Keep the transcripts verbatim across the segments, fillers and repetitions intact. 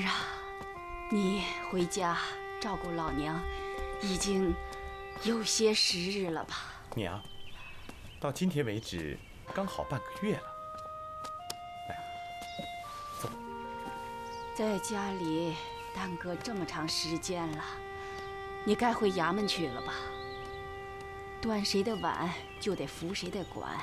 啊，你回家照顾老娘，已经有些时日了吧？ 娘，到今天为止刚好半个月了。来，走。 在家里耽搁这么长时间了，你该回衙门去了吧？端谁的碗就得扶谁的管。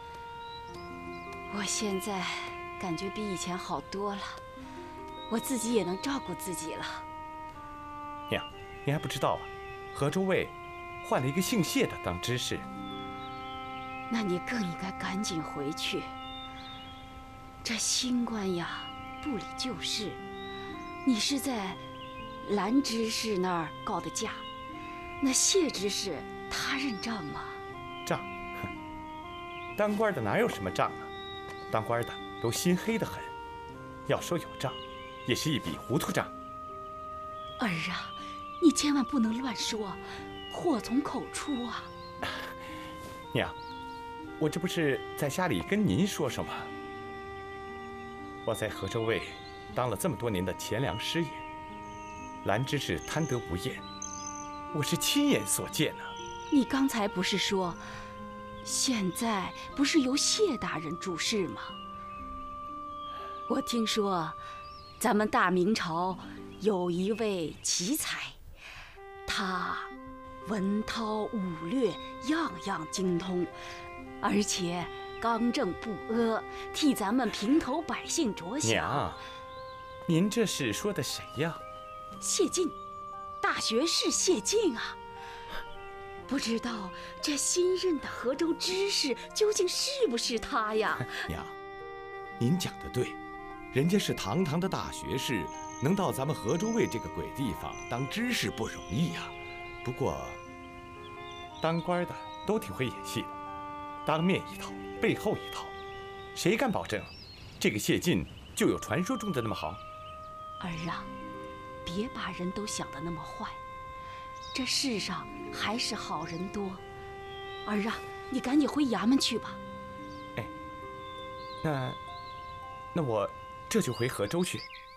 我现在感觉比以前好多了，我自己也能照顾自己了。 娘，你还不知道啊，河州卫换了一个姓谢的当知事。 那你更应该赶紧回去。这新官呀，不理旧事。你是在兰知事那儿告的假，那谢知事他认账吗？ 账？哼，当官的哪有什么账啊？当官的都心黑得很，要说有账，也是一笔糊涂账。 儿啊，你千万不能乱说，祸从口出啊！ 娘，我这不是在家里跟您说说吗？我在河州卫当了这么多年的钱粮师爷，兰知事贪得无厌，我是亲眼所见啊。 你刚才不是说，现在不是由谢大人主事吗？我听说，咱们大明朝有一位奇才，他文韬武略样样精通，而且刚正不阿，替咱们平头百姓着想。 娘，您这是说的谁呀？ 谢晋，大学士谢晋啊！不知道这新任的河州知事究竟是不是他呀？ 娘，您讲的对，人家是堂堂的大学士，能到咱们河州卫这个鬼地方当知事不容易啊。不过， 当官的都挺会演戏的，当面一套，背后一套，谁敢保证这个谢晋就有传说中的那么好？ 儿啊，别把人都想得那么坏，这世上还是好人多。儿啊，你赶紧回衙门去吧。 哎，那那我这就回河州去。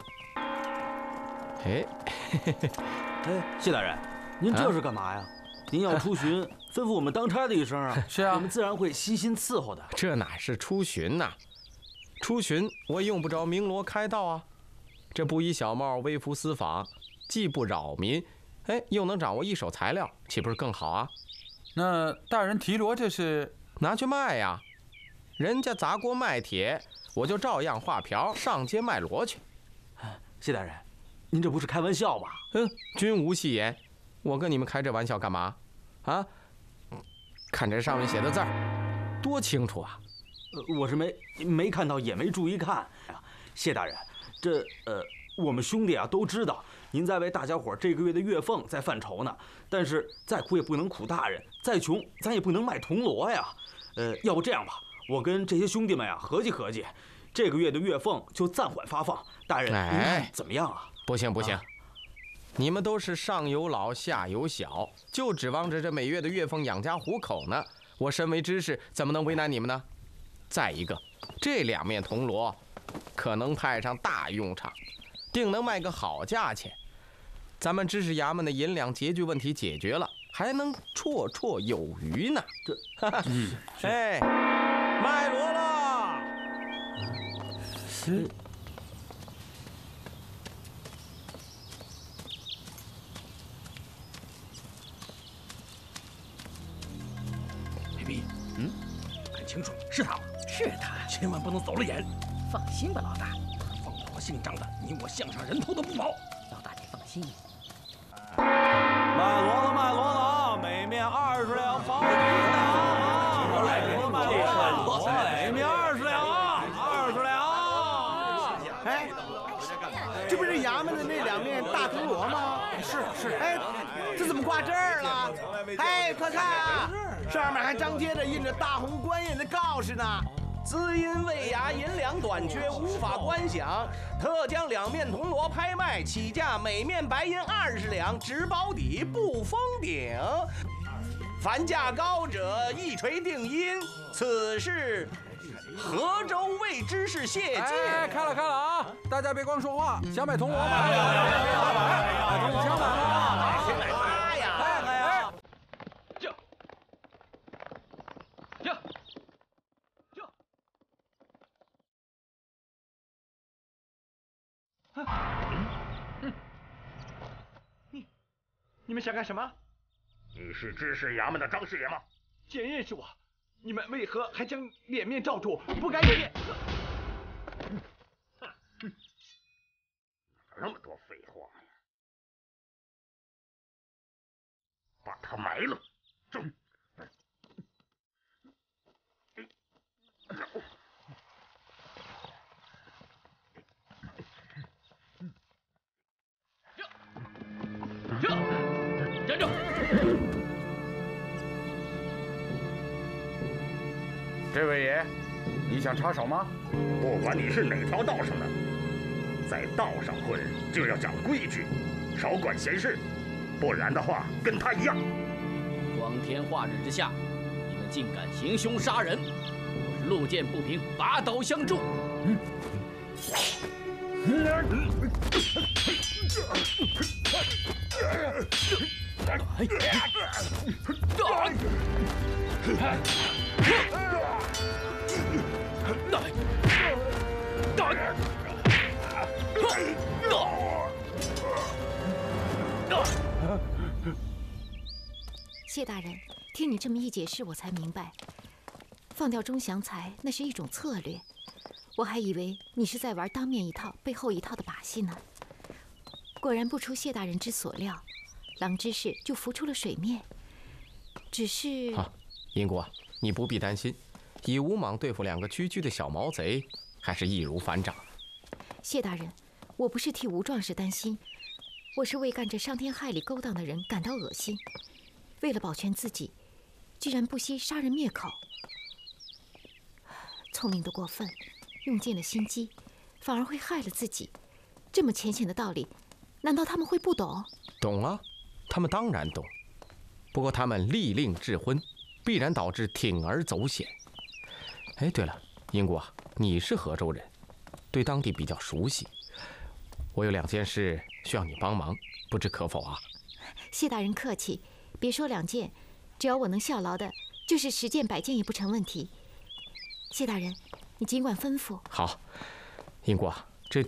哎， 哎，谢大人，您这是干嘛呀？您要出巡，吩咐我们当差的一声啊。 是啊， 我们自然会悉心伺候的。 这哪是出巡呐？出巡我用不着鸣锣开道啊，这布衣小帽，微服私访，既不扰民，哎，又能掌握一手材料，岂不是更好啊？ 那大人提锣这是拿去卖呀，人家砸锅卖铁，我就照样画瓢上街卖锣去。 谢大人，您这不是开玩笑吧？ 嗯，君无戏言，我跟你们开这玩笑干嘛？啊？看这上面写的字儿，多清楚啊！ 呃，我是没没看到，也没注意看。哎呀，谢大人，这呃，我们兄弟啊都知道，您在为大家伙这个月的月俸在犯愁呢。但是再苦也不能苦大人，再穷咱也不能卖铜锣呀。呃，要不这样吧，我跟这些兄弟们呀合计合计，这个月的月俸就暂缓发放。大人，您看怎么样啊？ 不行不行。啊，你们都是上有老下有小，就指望着这每月的月俸养家糊口呢。我身为知识，怎么能为难你们呢？再一个，这两面铜锣可能派上大用场，定能卖个好价钱。咱们知识衙门的银两拮据问题解决了，还能绰绰有余呢。这，嗯，哎，卖锣了。 是。 嗯，看清楚，是他吗？ 是他， 千万不能走了眼。 放心吧，老大， 放火姓张的，你我项上人头都不保。 老大你放心。 卖锣了，卖锣了啊！每面二十两，保底的啊！来，卖锣了，每面二十两啊，二十两。 哎，这不是衙门的那两面大铜锣吗？ 是是。 哎，这怎么挂这儿了？哎，快看啊！上面还张贴着印着大红官印的告示呢。 资因未衙银两短缺，无法观赏，特将两面铜锣拍卖，起价每面白银二十两，只保底不封顶。凡价高者一锤定音。此事河州卫知事谢晋。 哎，开了开了啊！大家别光说话，想买铜锣吗？买铜锣想买吗？ 谁买他呀？ 看看呀！ 就就就。 你你们想干什么？ 你是知识衙门的张师爷吗？ 检验是我，你们为何还将脸面罩住？不敢掩面。 哪那么多废话呀！把他埋了。走。 站住！ 这位爷，你想插手吗？ 不管你是哪条道上的，在道上混就要讲规矩，少管闲事，不然的话跟他一样。 光天化日之下，你们竟敢行凶杀人！我是路见不平，拔刀相助。嗯。 谢大人，听你这么一解释，我才明白，放掉钟祥才那是一种策略。我还以为你是在玩当面一套背后一套的把戏呢。果然不出谢大人之所料，郎知事就浮出了水面。只是啊，英国，你不必担心，以武莽对付两个区区的小毛贼，还是易如反掌。 谢大人，我不是替吴壮士担心，我是为干这伤天害理勾当的人感到恶心。为了保全自己，居然不惜杀人灭口，聪明的过分，用尽了心机，反而会害了自己。这么浅显的道理，难道他们会不懂？ 懂啊，他们当然懂。不过他们利令智昏，必然导致铤而走险。哎，对了，英国，你是河州人，对当地比较熟悉。我有两件事需要你帮忙，不知可否啊？ 谢大人客气，别说两件，只要我能效劳的，就是十件百件也不成问题。谢大人，你尽管吩咐。 好，英国，这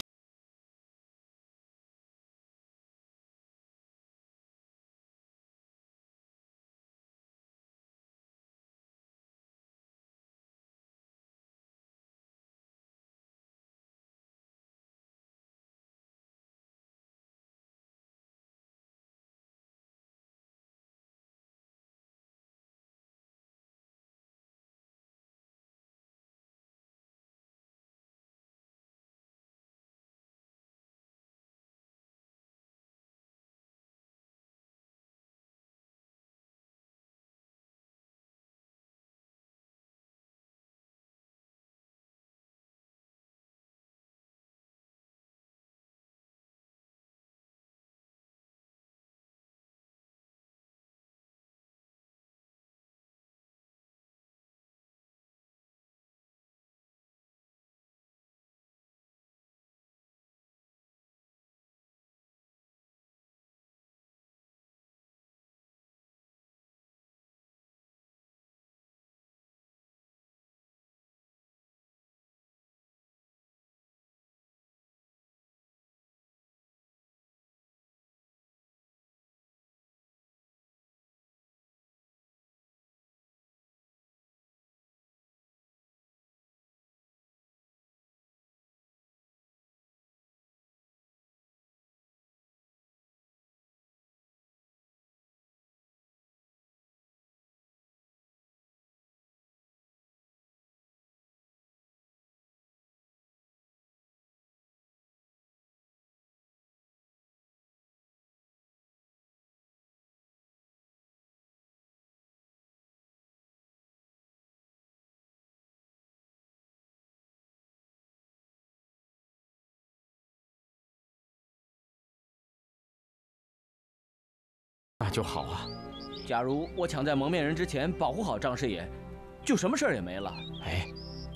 那就好啊。 假如我抢在蒙面人之前保护好张师爷，就什么事儿也没了。 哎，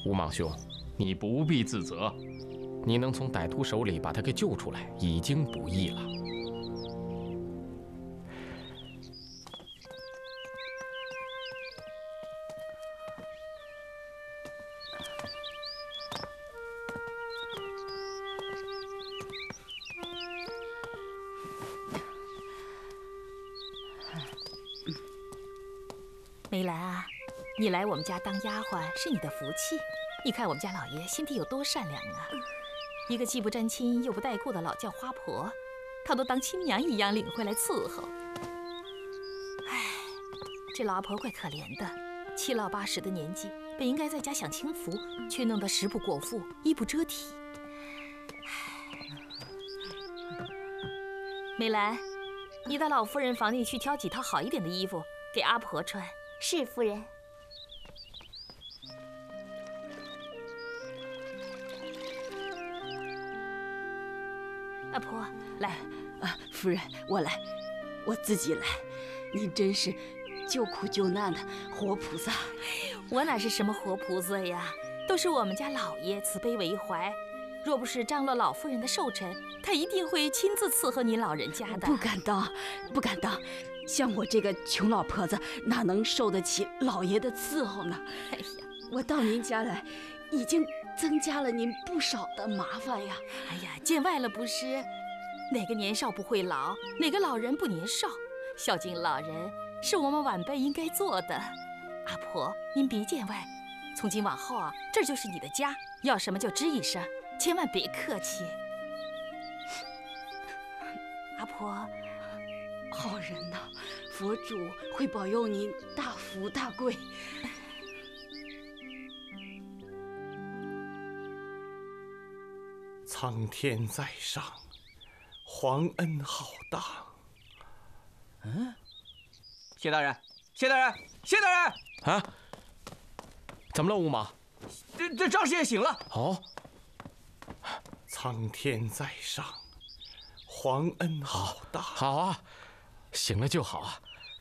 吴莽兄， 你不必自责。 你能从歹徒手里把他给救出来，已经不易了。 梅兰啊，你来我们家当丫鬟是你的福气。你看我们家老爷心地有多善良啊！一个既不沾亲又不带故的老叫花婆，他都当亲娘一样领回来伺候。唉，这老阿婆怪可怜的，七老八十的年纪，本应该在家享清福，却弄得食不果腹，衣不遮体。梅兰，你到老夫人房里去挑几套好一点的衣服给阿婆穿。 是夫人。 阿婆，来， 啊，夫人，我来，我自己来。您真是救苦救难的活菩萨。 我哪是什么活菩萨呀，都是我们家老爷慈悲为怀。若不是张罗老夫人的寿辰，他一定会亲自伺候您老人家的。 不敢当，不敢当。像我这个穷老婆子，哪能受得起老爷的伺候呢？ 哎呀， 我到您家来，已经增加了您不少的麻烦呀。 哎呀，见外了不是？哪个年少不会老，哪个老人不年少？孝敬老人是我们晚辈应该做的。阿婆，您别见外，从今往后啊，这就是你的家，要什么就吱一声，千万别客气。阿婆。 好人呐，佛主会保佑您大富大贵。 苍天在上，皇恩浩荡。 嗯，谢大人，谢大人，谢大人！ 啊？怎么了，吴莽？ 这这张师爷醒了。 哦。 苍天在上，皇恩浩荡。 好啊。醒了就好啊！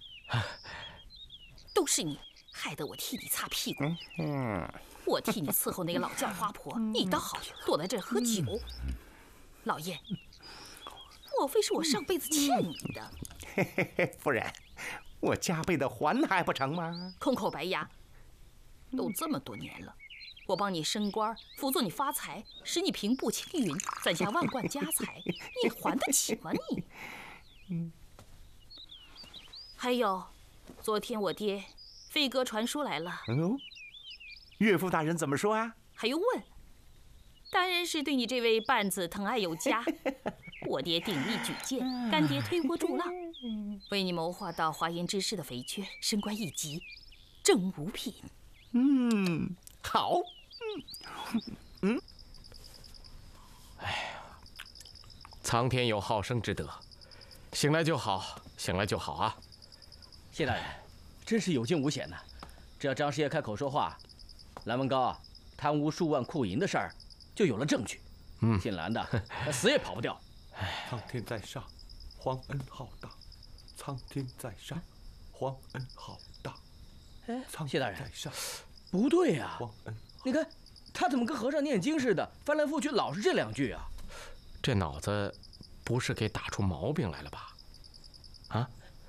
都是你害得我替你擦屁股，嗯，我替你伺候那个老叫花婆，你倒好，躲在这儿喝酒。老爷，莫非是我上辈子欠你的？ 嘿嘿嘿，夫人，我加倍的还还不成吗？ 空口白牙！都这么多年了，我帮你升官，辅助你发财，使你平步青云，攒下万贯家财，你还得起吗你？嗯。还有，昨天我爹飞鸽传书来了。 哦，岳父大人怎么说啊？ 还用问？当然是对你这位伴子疼爱有加。我爹鼎力举荐，干爹推波助浪，为你谋划到华严之士的肥缺，升官一级，正五品。 嗯，好。嗯。 哎呀，苍天有好生之德，醒来就好，醒来就好啊。 谢大人，真是有惊无险呐！只要张师爷开口说话，蓝文高贪污数万库银的事儿就有了证据。嗯，姓蓝的他死也跑不掉。 苍天在上，皇恩浩荡；苍天在上，皇恩浩荡。 哎，谢大人， 在上， 不对呀、啊！ 皇恩， 你看他怎么跟和尚念经似的，翻来覆去老是这两句啊？ 这脑子不是给打出毛病来了吧？啊？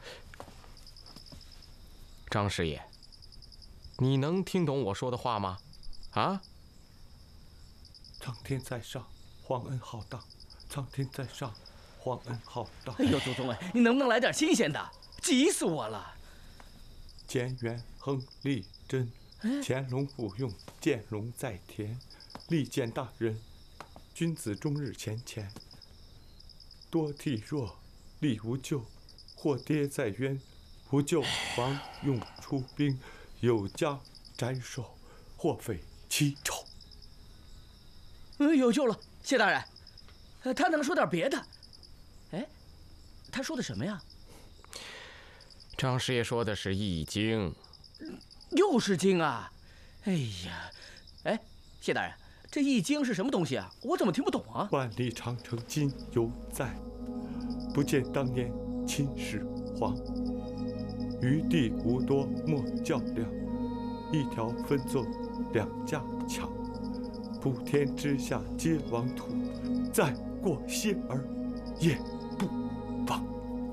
张师爷，你能听懂我说的话吗？啊？ 苍天在上，皇恩浩荡；苍天在上，皇恩浩荡。 哎呦，祖宗哎，你能不能来点新鲜的？急死我了！ 乾元亨利贞，乾隆不用，见龙在田，利见大人，君子终日乾乾。多替弱，力无救，或跌在渊。不救王用出兵，有家斩首，或匪七丑。 嗯，有救了，谢大人。呃，他能说点别的？哎，他说的什么呀？ 张师爷说的是易经。 又是经啊！哎呀，哎，谢大人，这易经是什么东西啊？我怎么听不懂啊？ 万里长城今犹在，不见当年秦始皇。余地无多莫较量，一条分作两家强，普天之下皆王土，再过谢儿也不枉。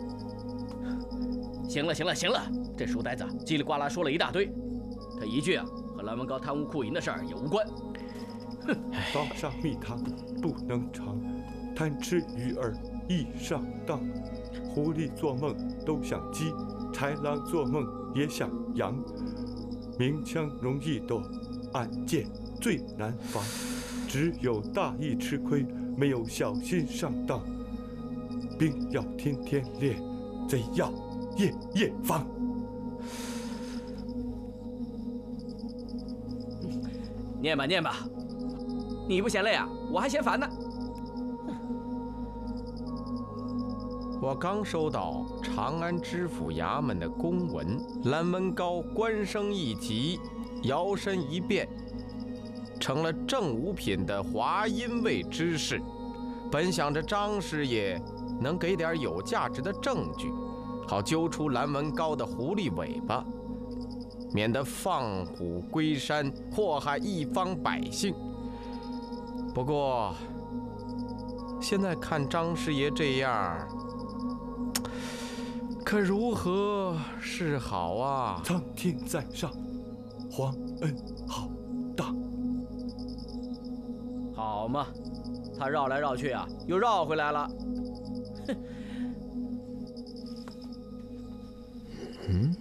行了，行了，行了，这书呆子叽里呱啦说了一大堆，他一句啊和蓝文高贪污酷淫的事儿也无关。哼， 刀上蜜糖不能尝，贪吃鱼儿易上当。狐狸做梦都像鸡，豺狼做梦也像羊。明枪容易躲，暗箭最难防。只有大意吃亏，没有小心上当。兵要天天练，贼要夜夜防。 念吧念吧，你不嫌累啊？我还嫌烦呢。 我刚收到长安知府衙门的公文，蓝文高官升一级，摇身一变，成了正五品的华阴卫知事。本想着张师爷能给点有价值的证据，好揪出蓝文高的狐狸尾巴，免得放虎归山，祸害一方百姓。不过，现在看张师爷这样，可如何是好啊？ 苍天在上，皇恩浩大。 好嘛，他绕来绕去啊，又绕回来了。哼。 嗯。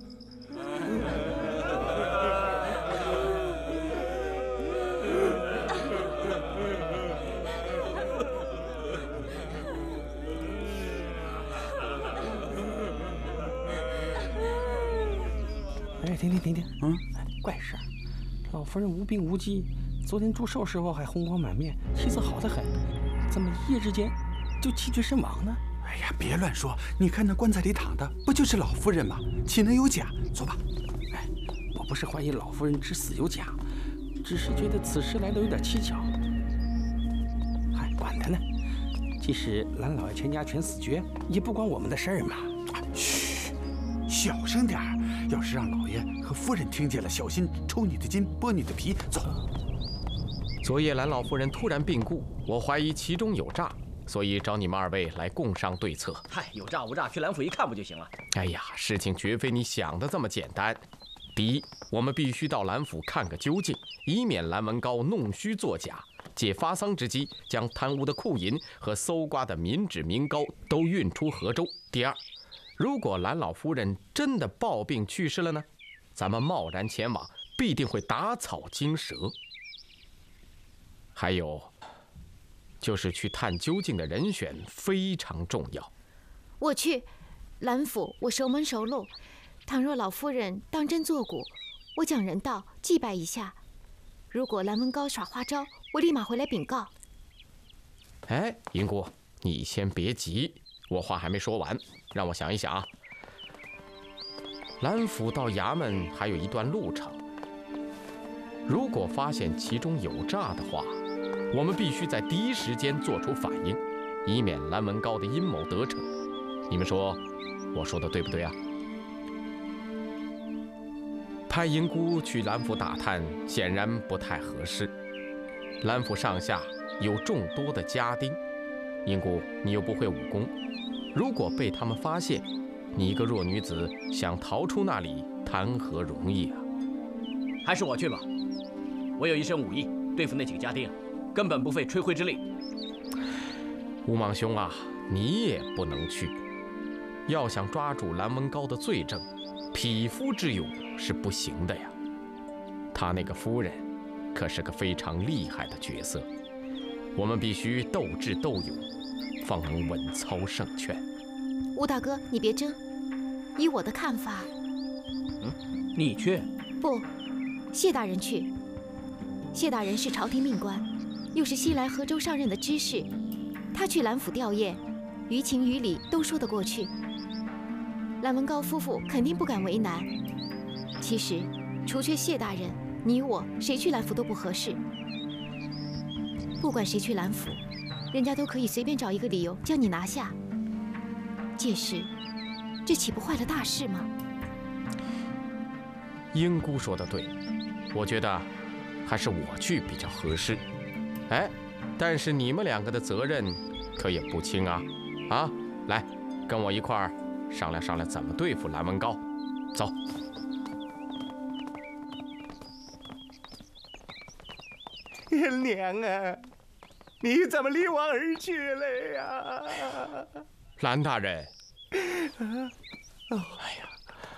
哎，停停停停，嗯，怪事儿，老夫人无病无疾，昨天祝寿时候还红光满面，气色好得很，怎么一夜之间就气绝身亡呢？ 哎呀，别乱说！你看那棺材里躺的，不就是老夫人吗？岂能有假？走吧。 哎，我不是怀疑老夫人之死有假，只是觉得此事来得有点蹊跷。嗨，管他呢，即使蓝老爷全家全死绝，也不关我们的事儿嘛。 嘘，小声点儿。要是让老爷和夫人听见了，小心抽你的筋，剥你的皮。走。 昨夜蓝老夫人突然病故，我怀疑其中有诈，所以找你们二位来共商对策。 嗨，有诈无诈，去蓝府一看不就行了？ 哎呀，事情绝非你想的这么简单。第一，我们必须到蓝府看个究竟，以免蓝文高弄虚作假，借发丧之机将贪污的库银和搜刮的民脂民膏都运出河州。第二，如果蓝老夫人真的暴病去世了呢？咱们贸然前往，必定会打草惊蛇。还有，就是去探究竟的人选非常重要。 我去，蓝府我熟门熟路，倘若老夫人当真作古，我将人到祭拜一下。如果蓝文高耍花招，我立马回来禀告。 哎，银姑，你先别急，我话还没说完，让我想一想啊。蓝府到衙门还有一段路程，如果发现其中有诈的话，我们必须在第一时间做出反应，以免蓝文高的阴谋得逞。你们说，我说的对不对啊？派银姑去蓝府打探，显然不太合适。蓝府上下有众多的家丁，银姑你又不会武功，如果被他们发现，你一个弱女子想逃出那里，谈何容易啊！ 还是我去吧，我有一身武艺，对付那几个家丁，根本不费吹灰之力。 吴莽兄啊，你也不能去。要想抓住蓝文高的罪证，匹夫之勇是不行的呀。他那个夫人，可是个非常厉害的角色，我们必须斗智斗勇，方能稳操胜券。 吴大哥，你别争，以我的看法， 嗯，你去？ 不，谢大人去。谢大人是朝廷命官，又是西来河州上任的知事，他去蓝府吊唁，于情于理都说得过去。蓝文高夫妇肯定不敢为难。其实，除却谢大人，你我谁去蓝府都不合适。不管谁去蓝府，人家都可以随便找一个理由将你拿下。届时，这岂不坏了大事吗？ 英姑说的对，我觉得还是我去比较合适。哎，但是你们两个的责任可也不轻啊！啊，来，跟我一块儿商量商量怎么对付蓝文高。走。 娘啊，你怎么离我而去了呀？ 蓝大人。 哦，哎呀，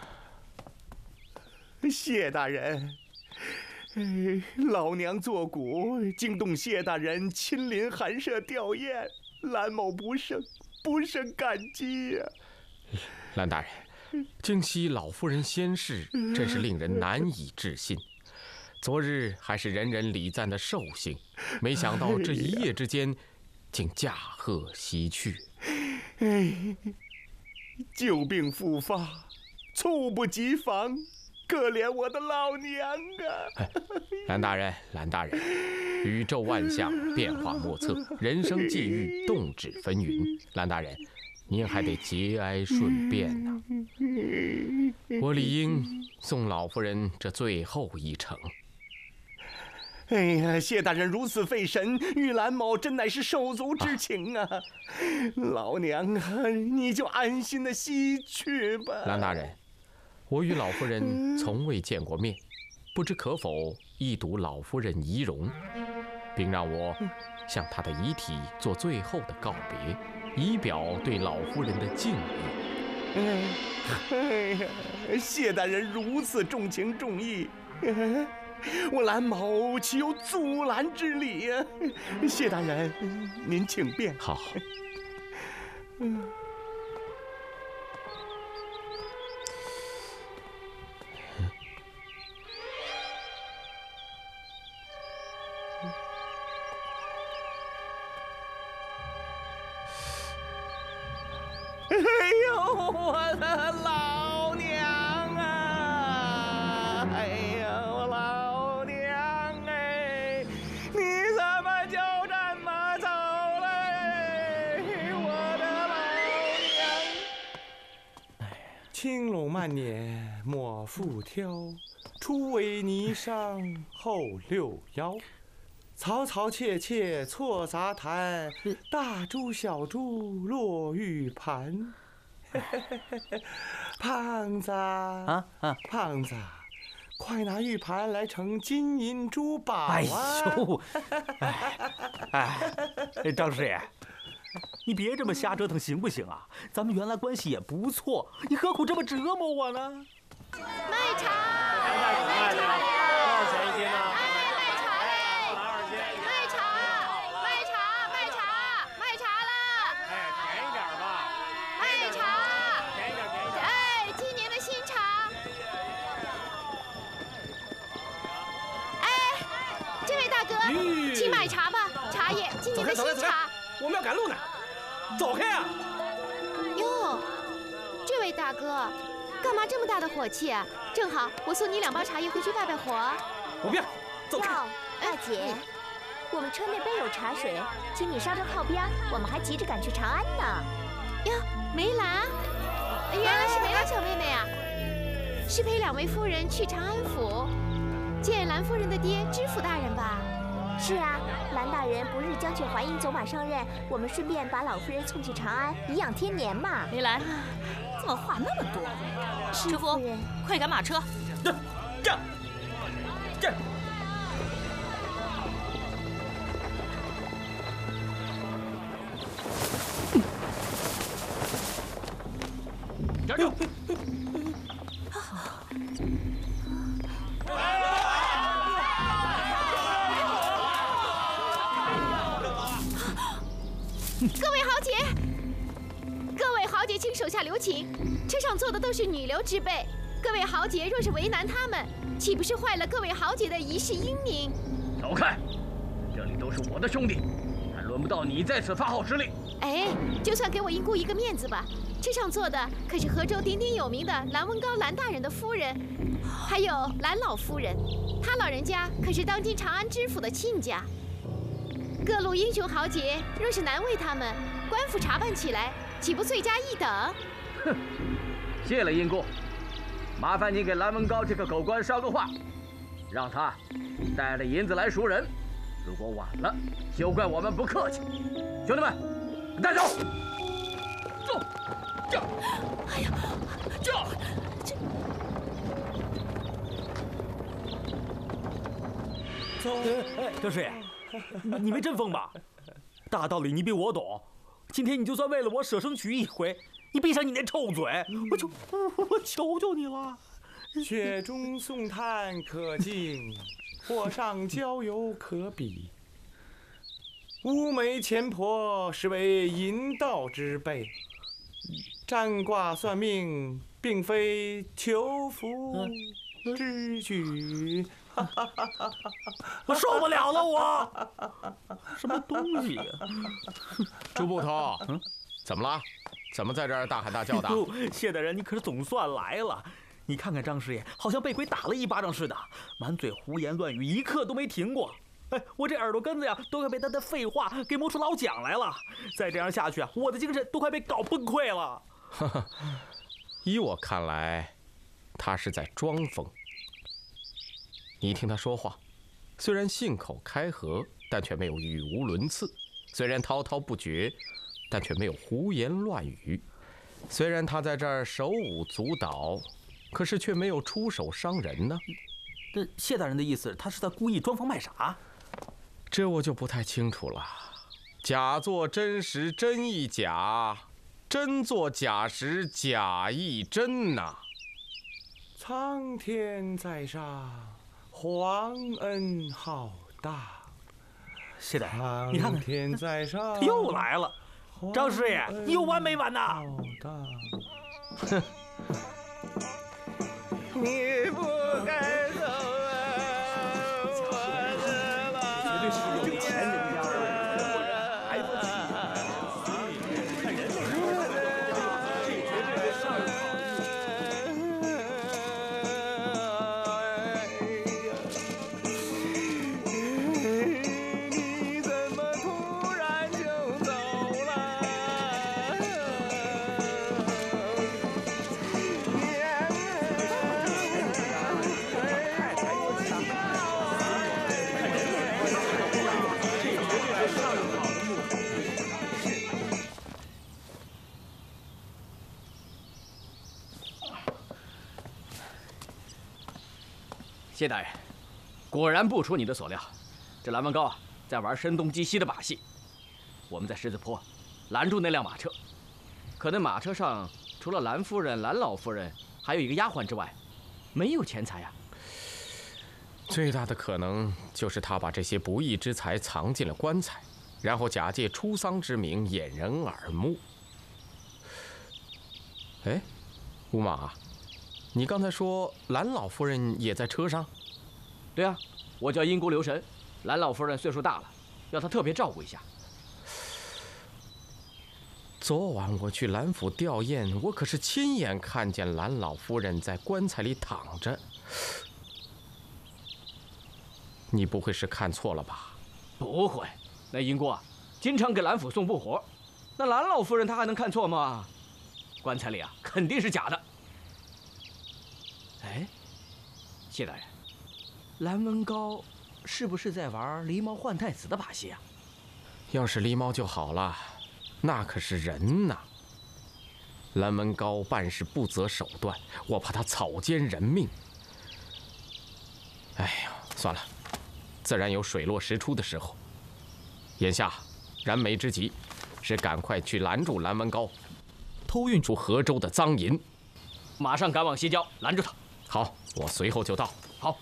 谢大人。 哎，老娘作古，惊动谢大人亲临寒舍吊唁，蓝某不胜不胜感激呀、 啊！蓝大人，惊悉老夫人仙逝，真是令人难以置信。昨日还是人人礼赞的寿星，没想到这一夜之间，竟驾鹤西去。 哎，旧病复发，猝不及防。 可怜我的老娘啊！ 哎，蓝大人，蓝大人，宇宙万象，变化莫测，人生际遇，动止纷纭。蓝大人，您还得节哀顺变呢、啊。我理应送老夫人这最后一程。 哎呀，谢大人如此费神，玉兰某真乃是手足之情啊！啊老娘啊，你就安心的西去吧。 蓝大人。 我与老夫人从未见过面，不知可否一睹老夫人遗容，并让我向她的遗体做最后的告别，以表对老夫人的敬意。 哎呀，谢大人如此重情重义，我蓝某岂有阻拦之理呀？谢大人，您请便。 好。 嗯。 哎呦，我的老娘啊！哎呀，我老娘哎，你怎么就这么走了？我的老娘！青龙慢捻莫复挑，初为霓裳后六幺。 嘈嘈切切错杂谈，大珠小珠落玉盘。胖子啊啊，胖子，快拿玉盘来盛金银珠宝啊！ 哎呦，哎，哎，张师爷，你别这么瞎折腾行不行啊？咱们原来关系也不错，你何苦这么折磨我呢？ 卖茶，卖茶了！ 多少钱一斤呢？ 请买茶吧，茶叶，今年的新茶。 我们要赶路呢，走开啊！ 哟，这位大哥，干嘛这么大的火气啊？正好，我送你两包茶叶回去拜拜火。 我不要，走开！ 大姐，我们车内备有茶水，请你稍着靠边，我们还急着赶去长安呢。 哟，梅兰，原来是梅兰小妹妹啊！是陪两位夫人去长安府见兰夫人的爹知府大人吧？ 是啊，兰大人不日将去淮阴走马上任，我们顺便把老夫人送去长安，颐养天年嘛。 梅兰，怎么话那么多？师傅，快赶马车！ 这这这！站住！ 各位豪杰，各位豪杰，请手下留情。车上坐的都是女流之辈，各位豪杰若是为难他们，岂不是坏了各位豪杰的一世英名？ 走开！这里都是我的兄弟，还轮不到你在此发号施令。 哎，就算给我英姑一个面子吧。车上坐的可是河州鼎鼎有名的蓝文高蓝大人的夫人，还有蓝老夫人，她老人家可是当今长安知府的亲家。 各路英雄豪杰，若是难为他们，官府查办起来，岂不罪加一等？ 哼！谢了英姑，麻烦你给蓝文高这个狗官捎个话， 让他带着银子来赎人。如果晚了，休怪我们不客气。兄弟们，带走，走，这，哎呀，这，这， 走。张师爷，你没阵风吧？大道理你比我懂。今天你就算为了我舍生取义一回，你闭上你那臭嘴，我就我求求你了。 雪中送炭可敬，火上浇油可比。乌梅前婆实为淫道之辈，占卦算命并非求福之举。 我受不了了，我什么东西呀、啊？ 朱捕头，嗯，怎么了？怎么在这儿大喊大叫的？ 谢大人，你可是总算来了。你看看张师爷，好像被鬼打了一巴掌似的，满嘴胡言乱语，一刻都没停过。哎，我这耳朵根子呀，都快被他的废话给磨出老茧来了。再这样下去啊，我的精神都快被搞崩溃了。 哈哈，依我看来，他是在装疯。你听他说话，虽然信口开河，但却没有语无伦次；虽然滔滔不绝，但却没有胡言乱语；虽然他在这儿手舞足蹈，可是却没有出手伤人呢。 这谢大人的意思，他是在故意装疯卖傻？ 这我就不太清楚了。假作真时，真亦假；真作假时，假亦真呐、啊。 苍天在上，皇恩浩大。 谢大人，你看看， 天在上， 又来了。张师爷，你有完没完呐？ 哼， 你不该走啊！ 绝对是有钱人家的，还不起。看人，这绝对是上好。 你怎么突然就走了？ 谢大人，果然不出你的所料，这蓝文高啊，在玩声东击西的把戏。我们在狮子坡拦住那辆马车，可那马车上除了蓝夫人、蓝老夫人，还有一个丫鬟之外，没有钱财呀。 最大的可能就是他把这些不义之财藏进了棺材，然后假借出丧之名掩人耳目。哎，乌马，你刚才说蓝老夫人也在车上？ 对啊，我叫阴姑留神，蓝老夫人岁数大了，要她特别照顾一下。 昨晚我去蓝府吊唁，我可是亲眼看见蓝老夫人在棺材里躺着。你不会是看错了吧？ 不会，那阴姑啊，经常给蓝府送布活，那蓝老夫人她还能看错吗？棺材里啊，肯定是假的。哎，谢大人，蓝文高是不是在玩狸猫换太子的把戏啊？ 要是狸猫就好了，那可是人呐。蓝文高办事不择手段，我怕他草菅人命。哎呀，算了，自然有水落石出的时候。眼下燃眉之急是赶快去拦住蓝文高偷运出河州的赃银， 马上赶往西郊拦住他。 好，我随后就到。 好。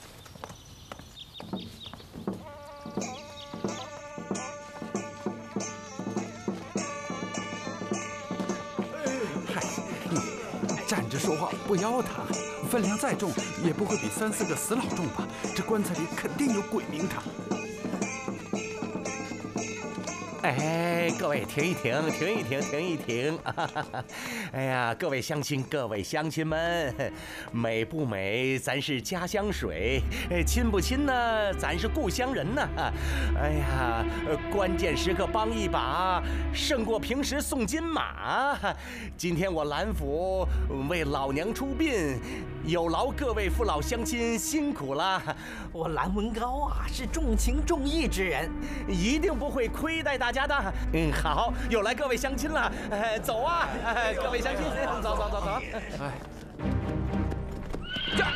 嗨，你站着说话不腰疼，分量再重也不会比三四个死老重吧？这棺材里肯定有鬼名堂。 哎，各位停一停，停一停，停一停！哎呀，各位乡亲，各位乡亲们，美不美，咱是家乡水；亲不亲呢，咱是故乡人呐。哎呀，关键时刻帮一把，胜过平时送金马。今天我兰府为老娘出殡，有劳各位父老乡亲辛苦了。 我兰文高啊，是重情重义之人， 一定不会亏待大家的。嗯，好，有来各位乡亲了，哎，走啊，哎，各位乡亲，走走走走。哎， 站，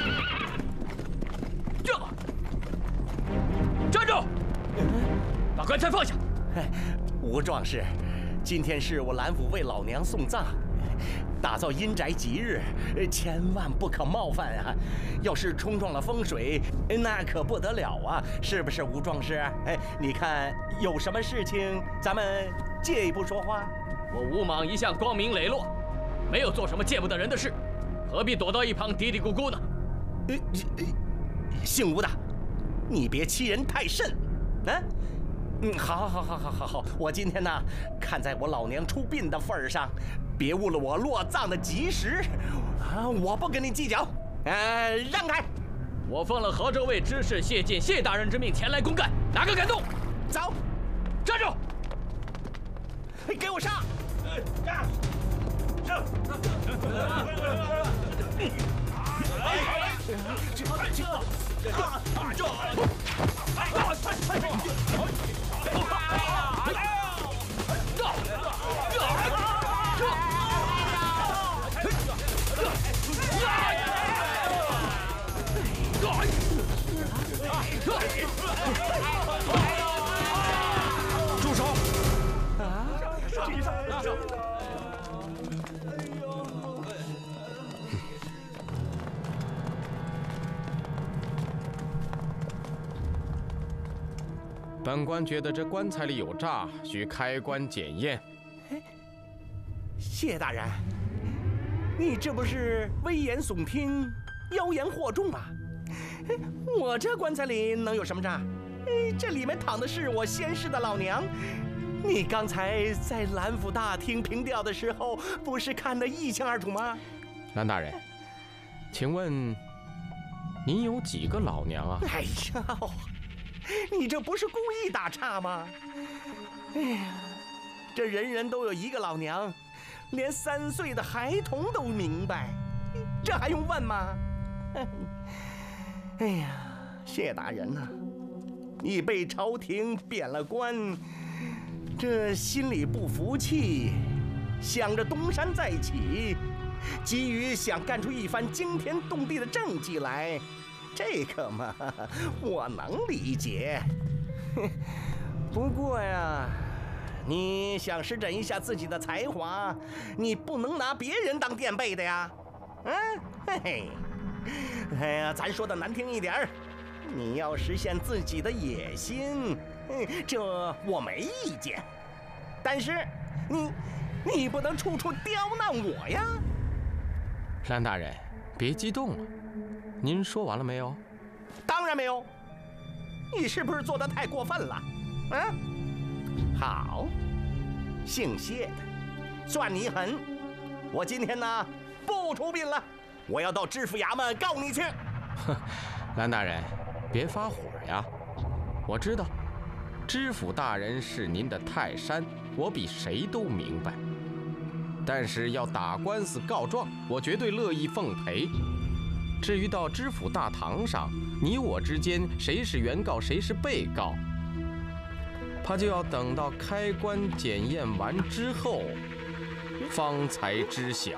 站，站住！把棺材放下。 吴壮士，今天是我兰府为老娘送葬。打造阴宅吉日，千万不可冒犯啊！要是冲撞了风水，那可不得了啊！是不是吴壮士？哎，你看有什么事情，咱们借一步说话。 我吴莽一向光明磊落，没有做什么见不得人的事，何必躲到一旁嘀嘀咕咕呢？ 呃，姓吴的，你别欺人太甚，啊！嗯，好，好，好，好，好，好，我今天呢，看在我老娘出殡的份上，别误了我落葬的吉时，啊，我不跟你计较，呃，让开！ 我奉了河州卫知事谢晋谢大人之命前来公干，哪个敢动？ 走， 站住！ 给我上！ 上！上！ 住手！ 本官觉得这棺材里有诈，需开棺检验。 谢大人，你这不是危言耸听、妖言惑众吗？我这棺材里能有什么诈？这里面躺的是我先世的老娘。你刚才在兰府大厅凭吊的时候，不是看得一清二楚吗？ 兰大人，请问您有几个老娘啊？ 哎呀，你这不是故意打岔吗？哎呀，这人人都有一个老娘，连三岁的孩童都明白，这还用问吗？哎呀，谢大人呐、啊，你被朝廷贬了官，这心里不服气，想着东山再起，急于想干出一番惊天动地的政绩来，这个嘛，我能理解。不过呀，你想施展一下自己的才华，你不能拿别人当垫背的呀。嗯，嘿嘿。哎呀，咱说的难听一点儿，你要实现自己的野心，这我没意见。但是你，你不能处处刁难我呀。 兰大人，别激动了。您说完了没有？ 当然没有。你是不是做得太过分了？嗯，好，姓谢的，算你狠。我今天呢，不出殡了。我要到知府衙门告你去。 哼，兰大人，别发火呀！我知道，知府大人是您的泰山，我比谁都明白。但是要打官司告状，我绝对乐意奉陪。至于到知府大堂上，你我之间谁是原告，谁是被告，怕就要等到开棺检验完之后，方才知晓。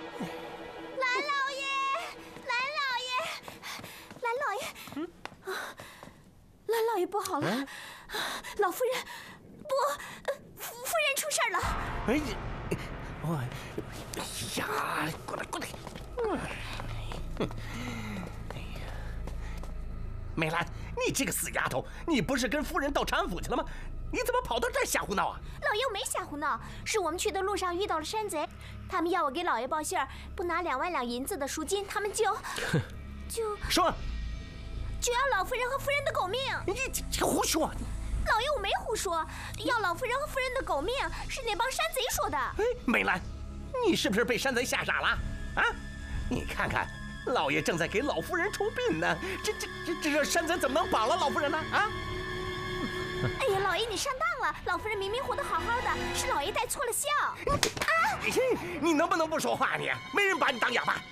兰老爷不好了，嗯、老夫人，不，夫夫人出事了。 哎呀，我，哎呀，过来过来。嗯，哎呀，美兰，你这个死丫头，你不是跟夫人到禅府去了吗？你怎么跑到这儿瞎胡闹啊？ 老爷，我没瞎胡闹，是我们去的路上遇到了山贼，他们要我给老爷报信儿，不拿两万两银子的赎金，他们就就说。 就要老夫人和夫人的狗命！ 你这胡说！ 老爷，我没胡说，要老夫人和夫人的狗命是那帮山贼说的。 哎，梅兰，你是不是被山贼吓傻了？啊，你看看，老爷正在给老夫人出殡呢，这这这这这山贼怎么能绑了老夫人呢？啊！ 哎呀，老爷你上当了，老夫人明明活得好好的，是老爷带错了笑。啊！ 你能不能不说话你？没人把你当哑巴。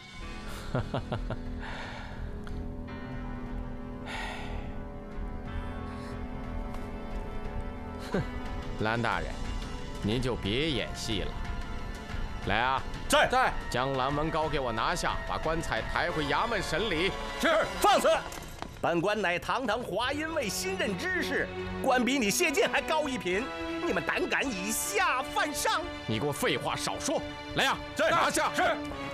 哼，蓝大人，您就别演戏了。来啊， 在在，将蓝文高给我拿下，把棺材抬回衙门审理。 是，放肆！本官乃堂堂华阴卫新任知事，官比你谢剑还高一品，你们胆敢以下犯上？ 你给我废话少说！来呀， 在拿下！ 是。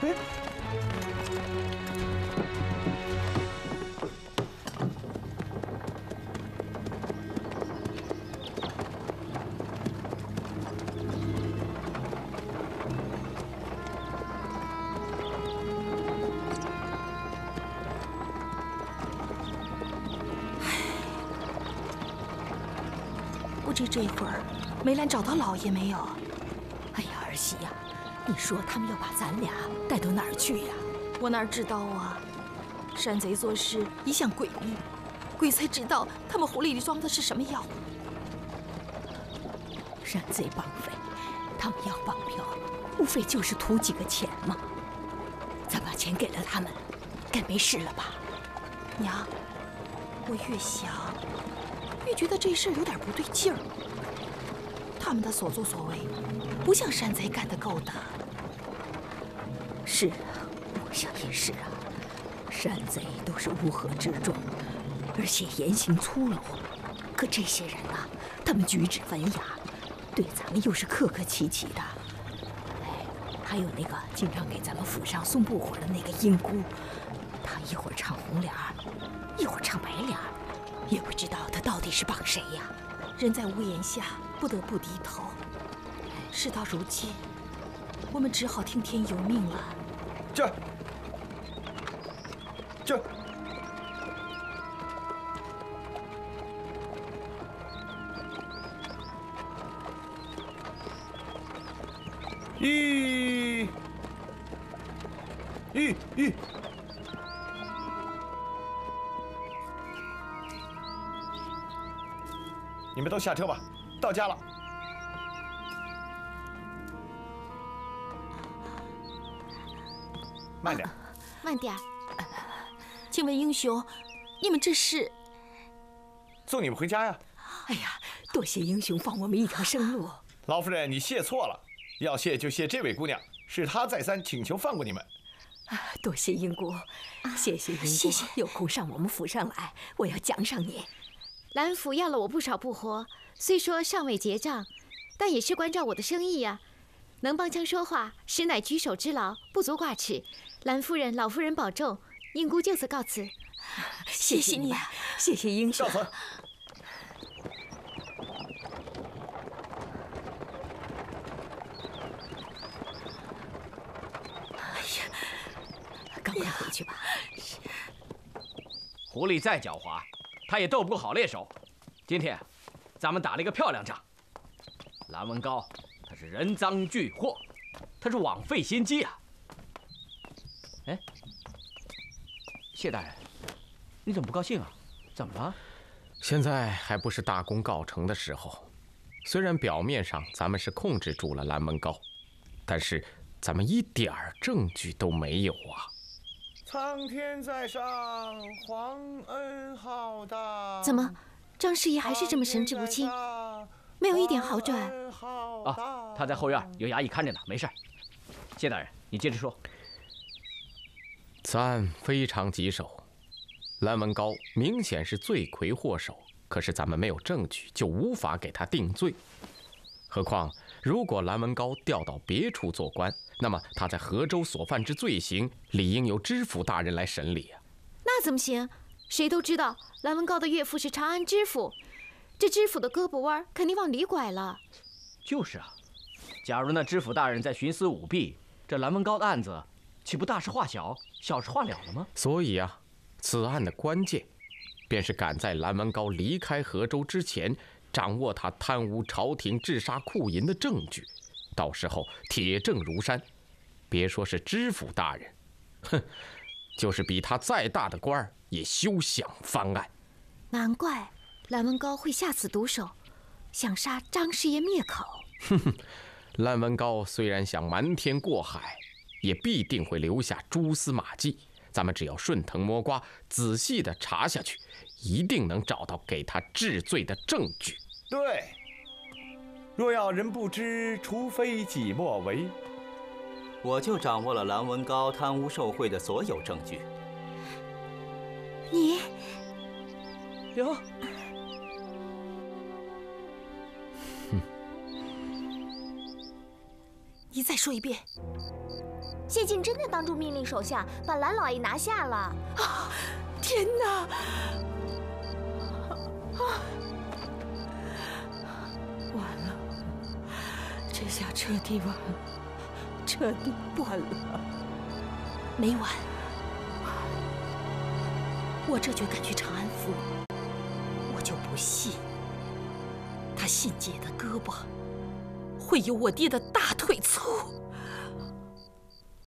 不知这会儿梅兰找到老爷没有？哎呀，儿媳呀，你说他们要把咱俩带到哪儿去呀？我哪知道啊！山贼做事一向诡秘，鬼才知道他们狐狸里装的是什么药。山贼绑匪，他们要绑票，无非就是图几个钱嘛。咱把钱给了他们，该没事了吧？娘，我越想越觉得这事儿有点不对劲儿。他们的所作所为，不像山贼干得够的。是啊，我想也是啊。山贼都是乌合之众，而且言行粗鲁。可这些人啊，他们举止文雅，对咱们又是客客气气的。哎，还有那个经常给咱们府上送布火的那个英姑，她一会儿唱红脸儿，一会儿唱白脸儿。也不知道他到底是帮谁呀？人在屋檐下，不得不低头。事到如今，我们只好听天由命了。 这，这， 一，一，一。 你们都下车吧，到家了。慢点， 慢点。 请问英雄，你们这是？ 送你们回家呀。 哎呀，多谢英雄放我们一条生路。 老夫人，你谢错了，要谢就谢这位姑娘，是她再三请求放过你们。 啊，多谢英姑，谢谢英姑，谢谢。有空上我们府上来，我要奖赏你。 兰府要了我不少布活，虽说尚未结账，但也是关照我的生意呀。能帮腔说话，实乃举手之劳，不足挂齿。兰夫人、老夫人保重，英姑就此告辞。 谢谢你，谢谢英雄。 告辞。 哎呀，赶快回去吧。 狐狸再狡猾，他也斗不过好猎手。今天，咱们打了一个漂亮仗。蓝文高，他是人赃俱获，他是枉费心机啊！哎，谢大人，你怎么不高兴啊？怎么了？ 现在还不是大功告成的时候。虽然表面上咱们是控制住了蓝文高，但是咱们一点儿证据都没有啊！ 苍天在上，皇恩浩大。 怎么，张师爷还是这么神志不清，没有一点好转？ 啊，他在后院有衙役看着呢，没事。谢大人，你接着说。 此案非常棘手，蓝文高明显是罪魁祸首，可是咱们没有证据，就无法给他定罪。何况，如果蓝文高调到别处做官，那么他在河州所犯之罪行，理应由知府大人来审理啊。 那怎么行？谁都知道蓝文高的岳父是长安知府，这知府的胳膊弯肯定往里拐了。 就是啊，假如那知府大人在徇私舞弊，这蓝文高的案子岂不大事化小，小事化了了吗？ 所以啊，此案的关键，便是赶在蓝文高离开河州之前， 掌握他贪污朝廷、治杀库银的证据，到时候铁证如山。别说是知府大人，哼，就是比他再大的官儿也休想翻案。 难怪蓝文高会下此毒手，想杀张师爷灭口。 哼哼，蓝文高虽然想瞒天过海，也必定会留下蛛丝马迹。咱们只要顺藤摸瓜，仔细的查下去，一定能找到给他治罪的证据。 对，若要人不知，除非己莫为。 我就掌握了蓝文高贪污受贿的所有证据。 你哟， 你再说一遍。 谢晋真的当众命令手下把蓝老爷拿下了。 啊！天哪！啊！ 完了，这下彻底完了，彻底完了。 没完。我这就赶去长安府，我就不信他信姐的胳膊会有我爹的大腿粗。